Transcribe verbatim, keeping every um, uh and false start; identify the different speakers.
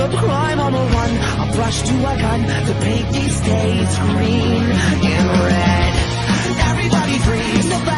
Speaker 1: of crime on the run, a brush to a gun to paint these days green and red. Everybody freeze.